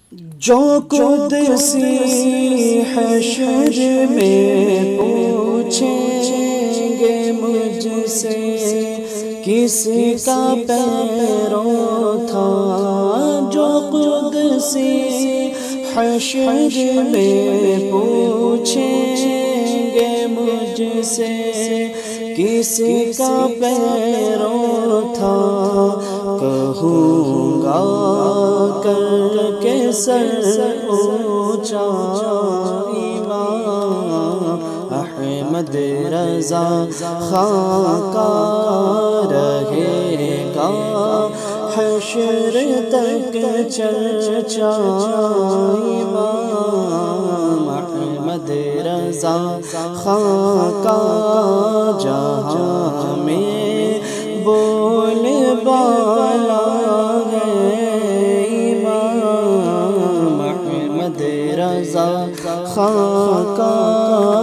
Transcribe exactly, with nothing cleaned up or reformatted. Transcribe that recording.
جو قدسی حشر میں پوچھیں گے مجھ سے کس کا پیرو تھا، جو قدسی حشر میں پوچھیں گے مجھ سے کس کا پیرو تھا، کہوں گا کر کے سر اونچا امام احمد رضا خاں کا رہے گا حشر تک چرچا، امام احمد رضا خاں کا جہاں میں بول بالا ہے، امام احمد رضا خاں کا